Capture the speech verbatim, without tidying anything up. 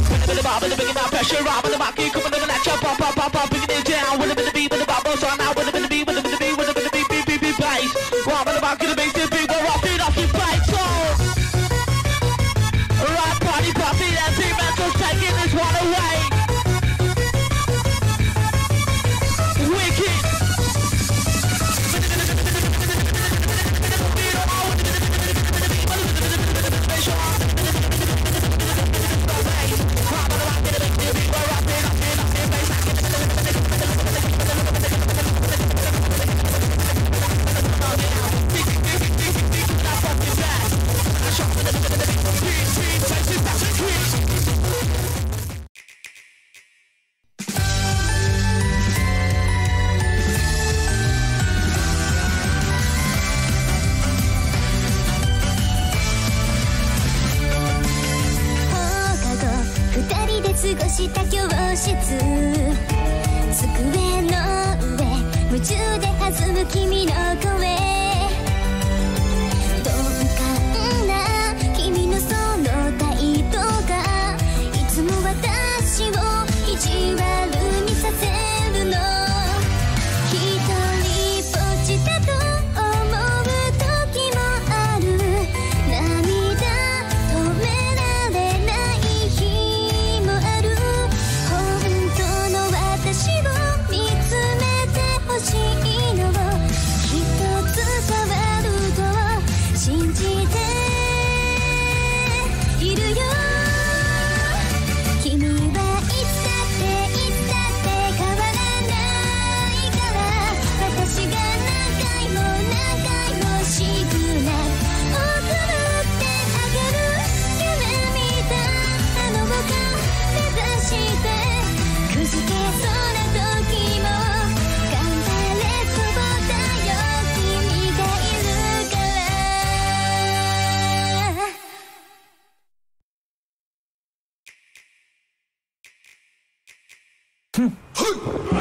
With the bob and the big amount pressure, rob and the monkey, coming to the latch up, pop, pop, pop, pop, bringing it down. With the beat, with the bubbles on now, with the beat, with the beat, with the beat, beat, beat, beat, bass. Rob and the monkey, the bass, the beat, we're off it, off it, fight, so. Right, party, party, that beat, man, so taking this one away. Wicked. 過ごした教室机の上夢中で弾む君の声鈍感な君のその態度がいつも私を意地悪にさせるの一人ぼっちだと思う時もある涙止められない日もある本当の私を見つめてほしいのを一つ変わると信じているよ君はいつだっていつだって変わらないから私が何回も何回もシグナル送ってあげる夢見たあの僕目指してくじけそうな時も頑張れそうだよ君がいるからふん